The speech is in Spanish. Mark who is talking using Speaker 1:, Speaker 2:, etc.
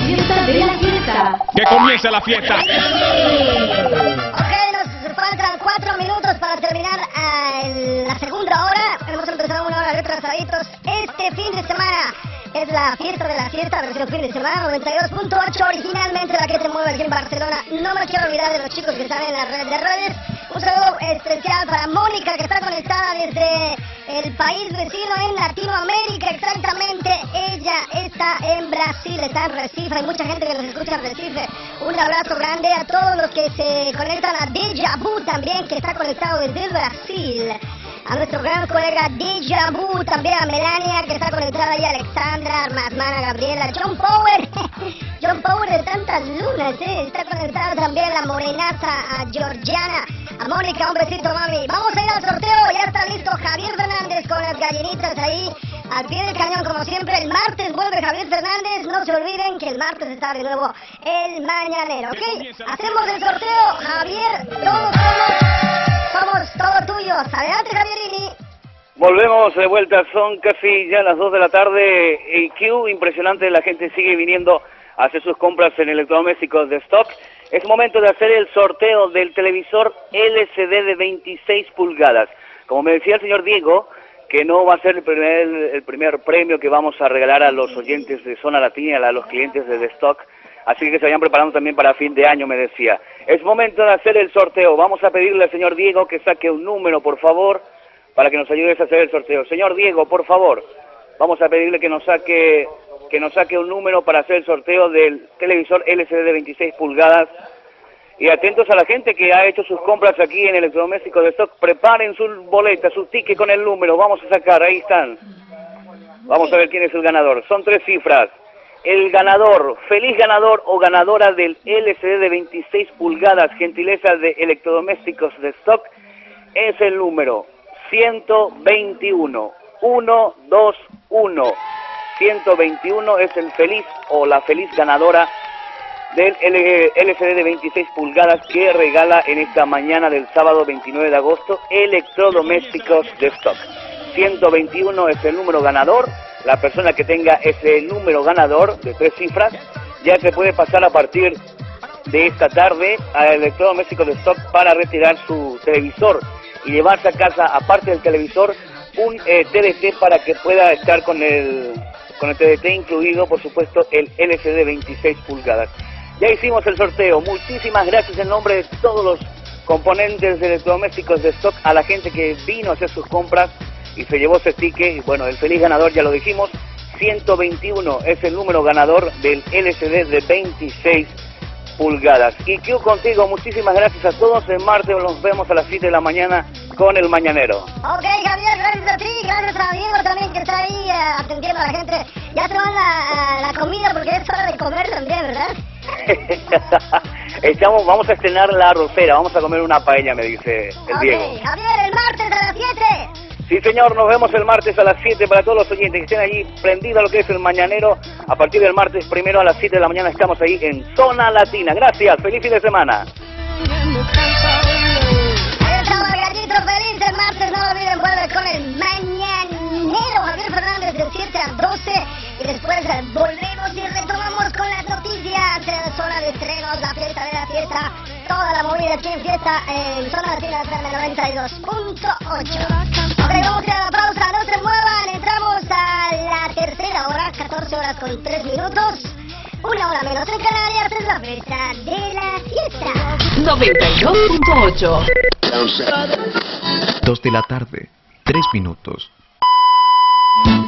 Speaker 1: fiesta de la fiesta.
Speaker 2: ¡Que comience la fiesta!
Speaker 3: Ok, nos faltan 4 minutos para terminar la segunda hora. Hemos empezado una hora retrasaditos. Este fin de semana es la fiesta de la fiesta, versión fin de semana, 92.8, originalmente la que te mueve aquí en Barcelona. No me quiero olvidar de los chicos que están en la red de redes. Un saludo especial para Mónica, que está conectada desde el país vecino en Latinoamérica, exactamente. Ella está en Brasil, está en Recife. Hay mucha gente que nos escucha en Recife. Un abrazo grande a todos los que se conectan a Deja Vu también, que está conectado desde Brasil. A nuestro gran colega Deja Vu, también a Melania, que está conectada ahí, a Alexandra, Armasmana, Gabriela, John Power. John Power de tantas lunas, está conectada también la morenaza, a Georgiana, a Mónica, un besito, mami. Vamos a ir al sorteo, ya está listo Javier Fernández con las gallinitas ahí, al pie del cañón como siempre. El martes vuelve Javier Fernández, no se olviden que el martes está de nuevo el mañanero, ¿ok? Hacemos el sorteo, Javier, todos somos todos tuyos. Adelante, Javierini.
Speaker 4: Volvemos de vuelta, son casi ya las 2 de la tarde. El queue impresionante, la gente sigue viniendo a hacer sus compras en electrodomésticos de stock. Es momento de hacer el sorteo del televisor LCD de 26 pulgadas. Como me decía el señor Diego, que no va a ser el primer premio que vamos a regalar a los oyentes de Zona Latina, a los clientes de The Stock. Así que se vayan preparando también para fin de año, me decía. Es momento de hacer el sorteo. Vamos a pedirle al señor Diego que saque un número, por favor, para que nos ayudes a hacer el sorteo. Señor Diego, por favor, vamos a pedirle que nos saque un número para hacer el sorteo del televisor LCD de 26 pulgadas. Y atentos a la gente que ha hecho sus compras aquí en Electrodomésticos de Stock. Preparen sus boletas, sus tickets con el número. Vamos a sacar, ahí están. Vamos a ver quién es el ganador. Son 3 cifras. El ganador, feliz ganador o ganadora del LCD de 26 pulgadas, gentileza de Electrodomésticos de Stock, es el número 121, 121. 121 es el feliz o la feliz ganadora del LCD de 26 pulgadas que regala en esta mañana del sábado 29 de agosto Electrodomésticos de Stock. 121 es el número ganador. La persona que tenga ese número ganador de 3 cifras ya se puede pasar a partir de esta tarde a Electrodomésticos de Stock para retirar su televisor y llevarse a casa, aparte del televisor, un TDT para que pueda estar con el TDT incluido, por supuesto, el LCD 26 pulgadas. Ya hicimos el sorteo. Muchísimas gracias en nombre de todos los componentes de Electrodomésticos de Stock a la gente que vino a hacer sus compras y se llevó ese ticket. Y bueno, el feliz ganador ya lo dijimos, 121 es el número ganador del LCD de 26 pulgadas. Y Q contigo, muchísimas gracias a todos. El martes nos vemos a las 7 de la mañana con el Mañanero.
Speaker 3: Ok, Javier, gracias a ti, gracias a Diego también que está ahí atendiendo a la gente. Ya te van la comida porque es hora de comer también, ¿verdad?
Speaker 4: Vamos a estrenar la arrocera, vamos a comer una paella, me dice el Diego.
Speaker 3: Javier, el martes a las 7.
Speaker 4: Sí, señor, nos vemos el martes a las 7 para todos los oyentes que estén allí prendidos a lo que es el Mañanero. A partir del martes primero a las 7 de la mañana estamos ahí en Zona Latina. Gracias, feliz fin de semana.
Speaker 3: Ahí estamos, gallito feliz. El martes, no olviden, vuelve con el Mañanero. Javier Fernández de 7 a 12. Y después volvemos y retomamos con las noticias. Zona de estrenos, la fiesta de la fiesta. Toda la movida aquí en fiesta en Zona Latina FM 92.8. Ok, vamos a ir a la pausa, no se muevan, entramos a la tercera hora, 14 horas con 3 minutos, 1 hora menos en Canarias, es la fiesta de la fiesta.
Speaker 1: 92.8.
Speaker 5: 2 de la tarde, 3 minutos.